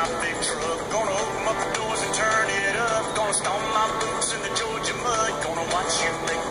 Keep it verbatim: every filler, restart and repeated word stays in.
my big truck. Gonna open up the doors and turn it up. Gonna stomp my boots in the Georgia mud. Gonna watch you make